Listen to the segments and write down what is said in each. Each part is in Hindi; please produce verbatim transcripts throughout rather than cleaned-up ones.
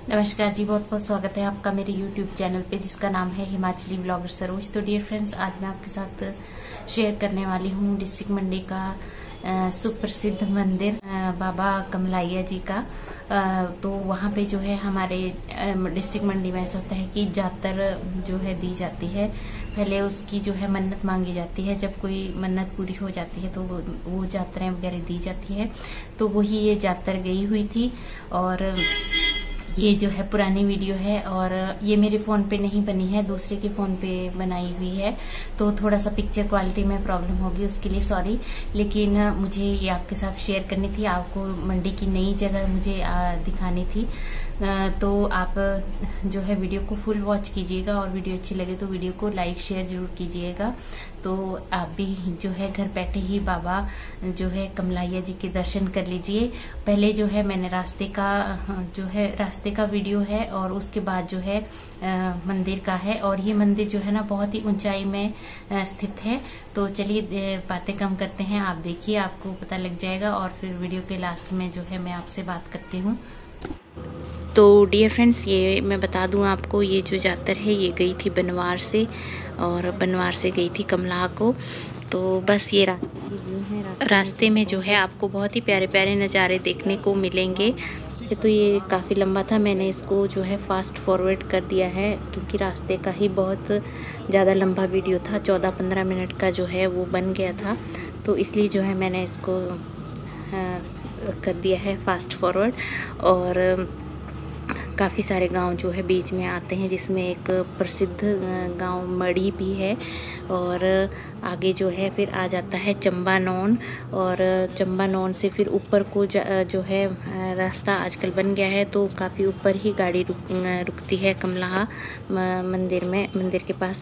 नमस्कार जी, बहुत बहुत स्वागत है आपका मेरे यूट्यूब चैनल पे जिसका नाम है हिमाचली व्लॉगर सरोज। तो डियर फ्रेंड्स, आज मैं आपके साथ शेयर करने वाली हूँ डिस्ट्रिक्ट मंडी का सुप्रसिद्ध मंदिर आ, बाबा कमलाइया जी का। आ, तो वहाँ पे जो है हमारे डिस्ट्रिक्ट मंडी में ऐसा होता है कि जातर जो है दी जाती है। पहले उसकी जो है मन्नत मांगी जाती है, जब कोई मन्नत पूरी हो जाती है तो वो, वो जातरें वगैरह दी जाती है। तो वही ये जातर गई हुई थी और ये जो है पुरानी वीडियो है और ये मेरे फोन पे नहीं बनी है, दूसरे के फोन पे बनाई हुई है। तो थोड़ा सा पिक्चर क्वालिटी में प्रॉब्लम होगी, उसके लिए सॉरी। लेकिन मुझे ये आपके साथ शेयर करनी थी, आपको मंडी की नई जगह मुझे दिखानी थी। तो आप जो है वीडियो को फुल वॉच कीजिएगा और वीडियो अच्छी लगे तो वीडियो को लाइक शेयर जरूर कीजिएगा। तो आप भी जो है घर बैठे ही बाबा जो है कमलाइया जी के दर्शन कर लीजिए। पहले जो है मैंने रास्ते का जो है रास्ते का वीडियो है और उसके बाद जो है आ, मंदिर का है। और ये मंदिर जो है ना बहुत ही ऊंचाई में आ, स्थित है। तो चलिए बातें कम करते हैं, आप देखिए, आपको पता लग जाएगा और फिर वीडियो के लास्ट में जो है मैं आपसे बात करती हूँ। तो डियर फ्रेंड्स, ये मैं बता दूं आपको, ये जो जातर है ये गई थी बनवार से और बनवार से गई थी कमलाह को। तो बस ये रास्ते रास्ते में जो है आपको बहुत ही प्यारे प्यारे नज़ारे देखने को मिलेंगे। तो ये काफ़ी लंबा था, मैंने इसको जो है फास्ट फॉरवर्ड कर दिया है क्योंकि रास्ते का ही बहुत ज़्यादा लंबा वीडियो था, चौदह पंद्रह मिनट का जो है वो बन गया था। तो इसलिए जो है मैंने इसको कर दिया है फास्ट फॉरवर्ड। और काफ़ी सारे गांव जो है बीच में आते हैं, जिसमें एक प्रसिद्ध गांव मड़ी भी है। और आगे जो है फिर आ जाता है चंबानौन, और चंबानौन से फिर ऊपर को जो है रास्ता आजकल बन गया है, तो काफ़ी ऊपर ही गाड़ी रुक, रुकती है कमलाह मंदिर में मंदिर के पास।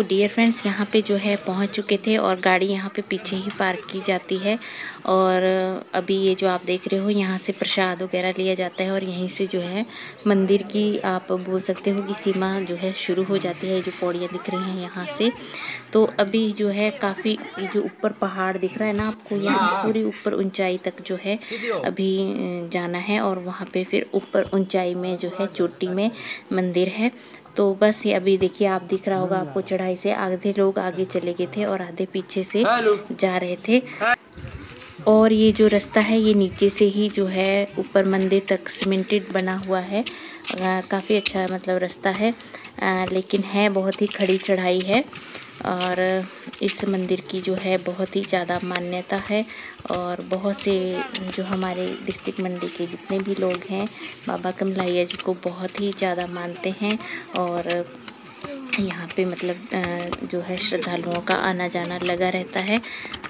डियर फ्रेंड्स, यहाँ पे जो है पहुँच चुके थे और गाड़ी यहाँ पे पीछे ही पार्क की जाती है। और अभी ये जो आप देख रहे हो यहाँ से प्रसाद वगैरह लिया जाता है और यहीं से जो है मंदिर की आप बोल सकते हो कि सीमा जो है शुरू हो जाती है। जो पौड़ियाँ दिख रही हैं यहाँ से, तो अभी जो है काफ़ी जो ऊपर पहाड़ दिख रहा है ना आपको, यहाँ पूरी ऊपर ऊंचाई तक जो है अभी जाना है और वहाँ पे फिर ऊपर ऊंचाई में जो है चोटी में मंदिर है। तो बस ये अभी देखिए, आप दिख रहा होगा आपको, चढ़ाई से आधे लोग आगे चले गए थे और आधे पीछे से जा रहे थे। और ये जो रास्ता है ये नीचे से ही जो है ऊपर मंदिर तक सीमेंटेड बना हुआ है। काफ़ी अच्छा मतलब रास्ता है, आ, लेकिन है बहुत ही खड़ी चढ़ाई है। और इस मंदिर की जो है बहुत ही ज़्यादा मान्यता है और बहुत से जो हमारे डिस्ट्रिक्ट मंडी के जितने भी लोग हैं बाबा कमलैया जी को बहुत ही ज़्यादा मानते हैं। और यहाँ पे मतलब जो है श्रद्धालुओं का आना जाना लगा रहता है।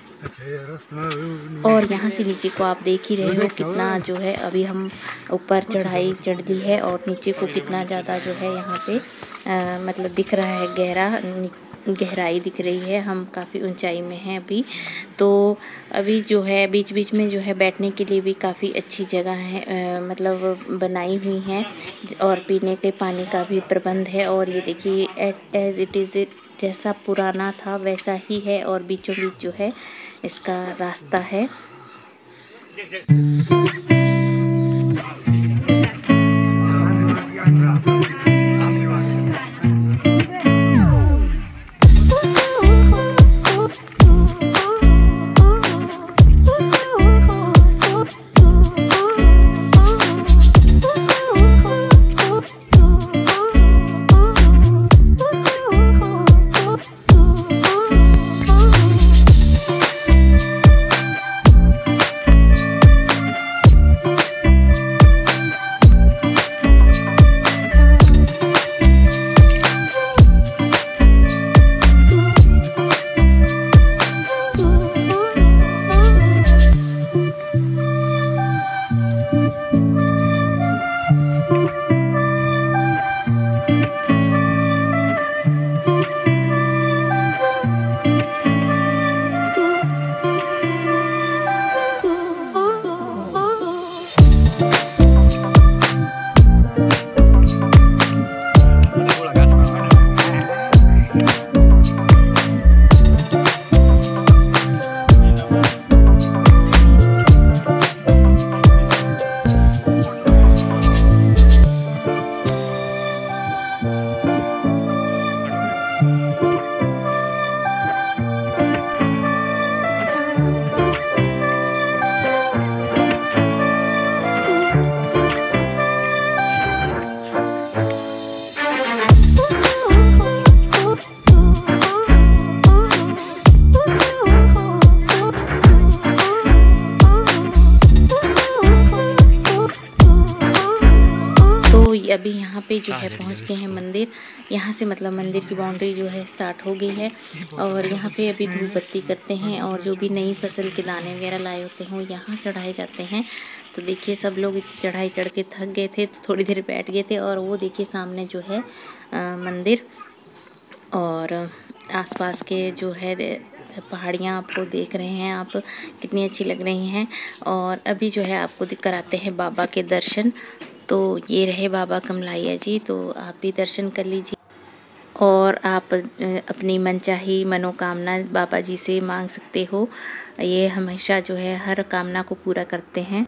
और यहाँ से नीचे को आप देख ही रहे हो कितना जो है, अभी हम ऊपर चढ़ाई चढ़ दी है और नीचे को कितना ज़्यादा जो है यहाँ पे आ, मतलब दिख रहा है, गहरा गहराई दिख रही है। हम काफ़ी ऊंचाई में हैं अभी। तो अभी जो है बीच बीच में जो है बैठने के लिए भी काफ़ी अच्छी जगह है, आ, मतलब बनाई हुई हैं और पीने के पानी का भी प्रबंध है। और ये देखिए एज इट इज़ जैसा पुराना था वैसा ही है और बीचों बीच जो है इसका रास्ता है। अभी यहाँ पे जो है पहुँच गए हैं मंदिर। यहाँ से मतलब मंदिर की बाउंड्री जो है स्टार्ट हो गई है और यहाँ पे अभी धूप बत्ती करते हैं और जो भी नई फसल के दाने वगैरह लाए होते हैं वो यहाँ चढ़ाए जाते हैं। तो देखिए सब लोग इस चढ़ाई चढ़ के थक गए थे तो थोड़ी देर बैठ गए थे और वो देखिए सामने जो है आ, मंदिर और आसपास के जो है पहाड़ियाँ आपको देख रहे हैं आप, कितनी अच्छी लग रही हैं। और अभी जो है आपको कराते हैं बाबा के दर्शन। तो ये रहे बाबा कमलैया जी, तो आप भी दर्शन कर लीजिए और आप अपनी मनचाही मनोकामना बाबा जी से मांग सकते हो। ये हमेशा जो है हर कामना को पूरा करते हैं।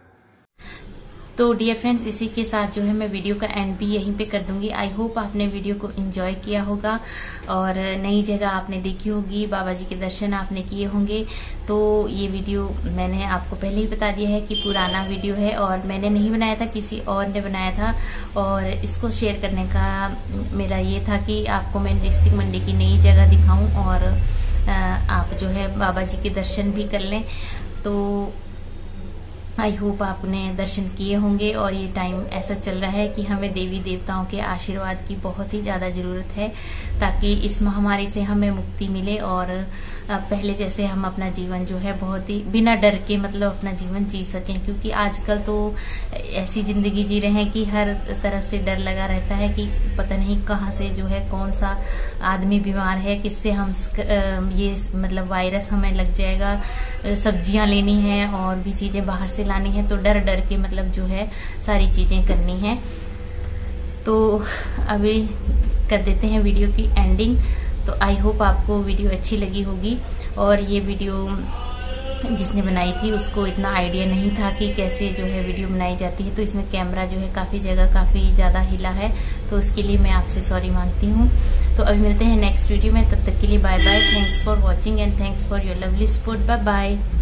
तो डियर फ्रेंड्स, इसी के साथ जो है मैं वीडियो का एंड भी यहीं पे कर दूंगी। आई होप आपने वीडियो को एंजॉय किया होगा और नई जगह आपने देखी होगी, बाबा जी के दर्शन आपने किए होंगे। तो ये वीडियो मैंने आपको पहले ही बता दिया है कि पुराना वीडियो है और मैंने नहीं बनाया था, किसी और ने बनाया था। और इसको शेयर करने का मेरा ये था कि आपको मैं डिस्ट्रिक्ट मंडी की नई जगह दिखाऊं और आप जो है बाबा जी के दर्शन भी कर लें। तो आई होप आपने दर्शन किए होंगे। और ये टाइम ऐसा चल रहा है कि हमें देवी देवताओं के आशीर्वाद की बहुत ही ज्यादा जरूरत है, ताकि इस महामारी से हमें मुक्ति मिले और पहले जैसे हम अपना जीवन जो है बहुत ही बिना डर के मतलब अपना जीवन जी सकें। क्योंकि आजकल तो ऐसी जिंदगी जी रहे हैं कि हर तरफ से डर लगा रहता है कि पता नहीं कहाँ से जो है कौन सा आदमी बीमार है, किससे हम ये मतलब वायरस हमें लग जाएगा। सब्जियां लेनी है और भी चीजें बाहर से लानी है तो डर डर के मतलब जो है सारी चीजें करनी है। तो अभी कर देते हैं वीडियो की एंडिंग। तो आई होप आपको वीडियो अच्छी लगी होगी। और ये वीडियो जिसने बनाई थी उसको इतना आइडिया नहीं था कि कैसे जो है वीडियो बनाई जाती है, तो इसमें कैमरा जो है काफी जगह काफी ज्यादा हिला है, तो उसके लिए मैं आपसे सॉरी मांगती हूँ। तो अभी मिलते हैं नेक्स्ट वीडियो में, तब तक के लिए bye bye. Thanks for watching and thanks for your lovely support. Bye bye.